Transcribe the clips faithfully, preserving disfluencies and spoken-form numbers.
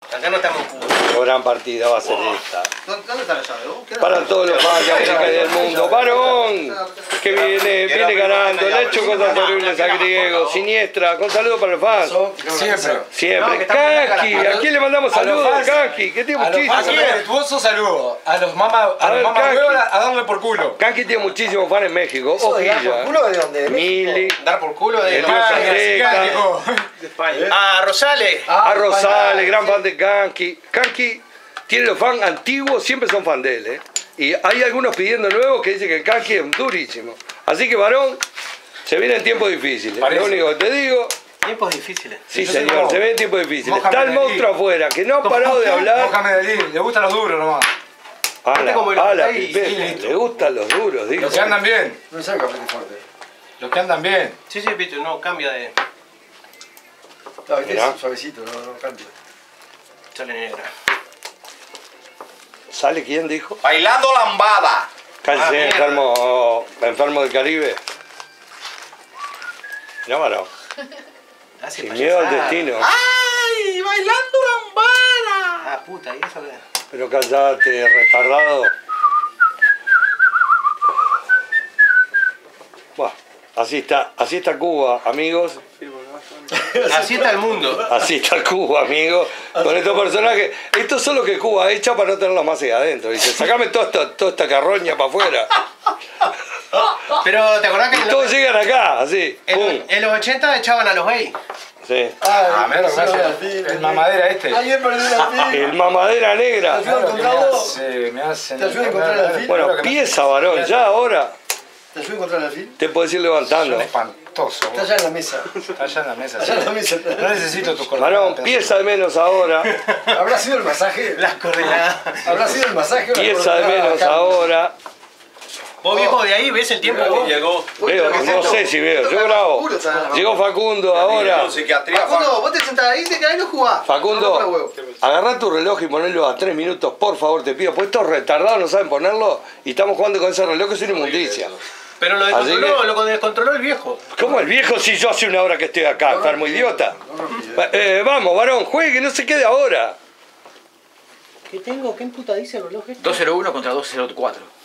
Acá no estamos puros. Gran partida va a ser esta. ¿Dónde está la llave? Para todos los fans de América y del mundo. Varón, que viene, viene ganando. Le ha hecho cosas horribles a Griego. Siniestra. Con saludos para los fans. Siempre. Siempre. Kanki, ¿a quién le mandamos saludos? Kanki, que tiene muchísimo. A los fans respetuosos saludos. A los mamá, a los mamá a darle por culo. Kanki tiene muchísimos fans en México. ¿Dar por culo de dónde? ¿De Mili. Dar por culo de España. A Rosales. A Rosales, gran fan de Kanki. Kanki tiene los fans antiguos, siempre son fan de él, ¿eh? Y hay algunos pidiendo nuevos que dicen que Kanki es durísimo. Así que, varón, se vienen tiempos difíciles. Parece. Lo único que te digo... Tiempos difíciles. Sí, sí señor, tengo. Se vienen tiempos difíciles. Está el monstruo afuera, que no ha parado de hablar. Bójame de allí, le gustan los duros nomás. A la, a la pipeta, le gustan los duros, digo. Los que andan bien. No sé café fuerte. Los que andan bien. Sí, sí, Pito, no, cambia de... No, este es suavecito, no, no cambia. Sale negra. ¿Sale quién dijo? Bailando lambada. Cállese, ah, enfermo, enfermo del Caribe. No, varón. Sin miedo al destino. ¡Ay! ¡Bailando lambada! Ah, puta, ¿y eso qué? Pero callate, retardado. Buah, así está, así está Cuba, amigos. Así está el mundo. Así está Cuba, amigos. Con estos personajes. Estos son los que Cuba ha hecho para no tenerlos más ahí adentro. Dice, sacame toda esta, toda esta carroña para afuera. Pero, ¿te acordás que y en todos los, llegan acá, así. En, en los ochenta echaban a los gays? Sí. Ah, mira lo que hace. El mamadera este. Alguien perdió la fila. El mamadera negra. ¿Te ayuda a encontrar vos? Me hace. ¿Te ayuda a encontrar la fila? Bueno, pieza, varón, ya ahora. ¿Te ayuda a encontrar la fila? Te puedes ir levantando. Son espantoso. Está allá en la mesa. Está allá en la mesa. Allá en la mesa. No necesito tus coordenadas. Varón, pieza de menos ahora. ¿Habrá sido el masaje? Las coordenadas. ¿Habrá sido el masaje o la Pieza de coordenada menos acá? ahora. Vos, viejo, de ahí ves el tiempo que llegó. Veo, no sé si veo, yo grabo. Llegó Facundo ahora. Facundo, vos te sentás ahí, te quedás y no jugás. Facundo, agarrá tu reloj y ponelo a tres minutos, por favor, te pido. Pues estos retardados no saben ponerlo y estamos jugando con ese reloj que es una inmundicia. Pero lo descontroló, lo descontroló el viejo. ¿Cómo el viejo si yo hace una hora que estoy acá, enfermo idiota? Eh, vamos, varón, juegue, no se quede ahora. ¿Qué tengo? ¿Qué puta dice el reloj este? dos cero uno contra dos cero cuatro.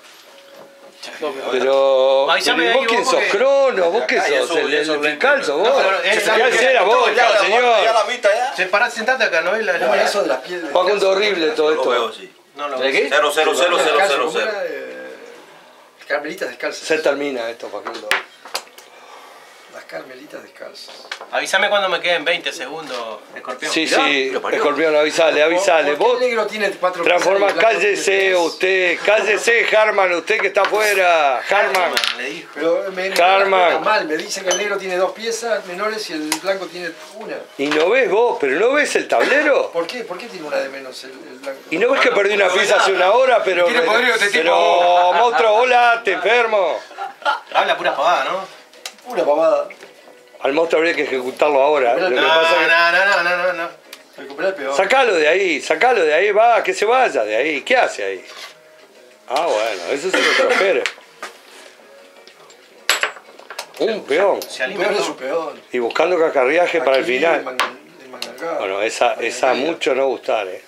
Pero, Avísame pero ahí, ¿vos quién vos, sos? porque- ¿Crono? ¿Vos qué Ah, sos? eso, ¿El, eso, el eso, fiscal sos No, vos? pero es- ¿Qué hace la boca, Ya señor? la mitad ya. Se pará, sentate acá, ¿no ves la No, eso de las piedras. Facundo, horrible todo Lo veo, esto. sí. No lo ¿De qué? Cero, cero, cero, cero, cero, cero. Carmelitas descalzas. Se termina esto, Facundo. Las carmelitas descalzas. Avísame cuando me queden veinte segundos, escorpión. Sí, Mirá, sí, lo parió. escorpión, avisale, avisale. ¿Por Vos qué el negro tiene cuatro transforma, piezas y el blanco cállese tiene tres? usted, cállese, Harman, usted que está afuera. Harman. Le dijo. Pero me, me Harman. está mal, me dicen que el negro tiene dos piezas menores y el blanco tiene una. Y no ves vos, pero no ves el tablero. ¿Por qué? ¿Por qué tiene una de menos el, el blanco? Y no ves que perdí una pieza hace una hora, pero. Tiene podrido este tipo. Pero, monstruo, volate, enfermo. Habla pura pavada, ¿no? Una pavada. Al monstruo habría que ejecutarlo ahora. Lo No, que no, pasa es que- no, no, no, no, no. Recuperar el peor. Sacalo de ahí, sacalo de ahí, va, que se vaya de ahí. ¿Qué hace ahí? Ah, bueno, eso se lo transfiere. Un peón. Se El peor alimentó. es su peor. Y buscando cacarriaje para el Aquí, final. el manga- el mangangá. Bueno, esa, esa mucho no gustar, eh.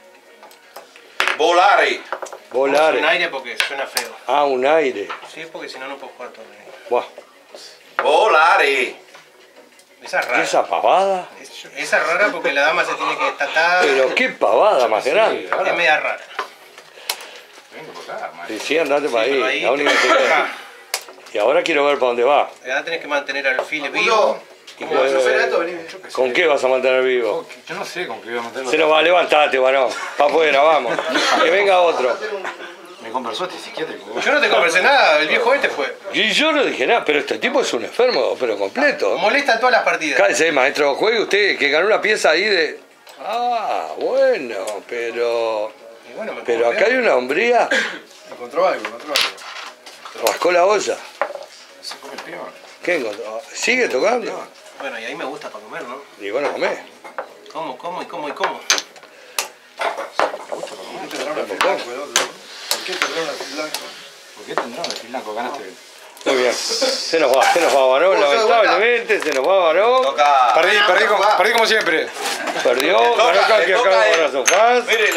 Volare. Volar. Un aire porque suena feo. Ah, un aire. Sí, porque si no, no puedo jugar todo. Buah. Volare. Esa es rara. Esa pavada. Es- Esa es rara porque la dama se tiene que estatar. Pero qué pavada más grande. Es media rara. Vengo por acá, man. Sí, sí, andate para pero ahí. ahí La única te- que queda. Y ahora quiero ver para dónde va. Ya tenés que mantener al file Facundo, vivo. ¿Cómo ¿cómo vas a hacer hacer esto? Vení. ¿Con qué vas a mantener vivo? Yo no sé con qué voy a meterlo. Se nos va, levantate, varón. Para afuera, vamos. Que venga otro. Me conversó este psiquiátrico. Yo no te conversé nada, el viejo este fue. Y yo no dije nada, pero este tipo es un enfermo, pero completo. Molesta en todas las partidas. Cállese, maestro. Juegue usted, que ganó una pieza ahí de... Ah, bueno, pero... Y bueno, me Pero puedo acá hay pegar. una hombría. Encontró algo, encontró algo. Rascó la olla. Se come el peor. ¿Qué encontró? ¿Sigue tocando? Bueno, y ahí me gusta para comer, ¿no? Y bueno, comé. ¿Cómo, cómo y cómo y cómo? ¿Por qué tendrá un alfil blanco el otro? ¿Por qué tendrá un alfil blanco? ¿Por qué tendrá un alfil blanco? Ganaste. Muy bien. Se nos va, se nos va varón, lamentablemente, se nos va varón. Toca. Perdí, perdí, como- perdí como siempre. Perdió, Le toca, ganó Kanki le acá toca a con él. las sofás. Mire,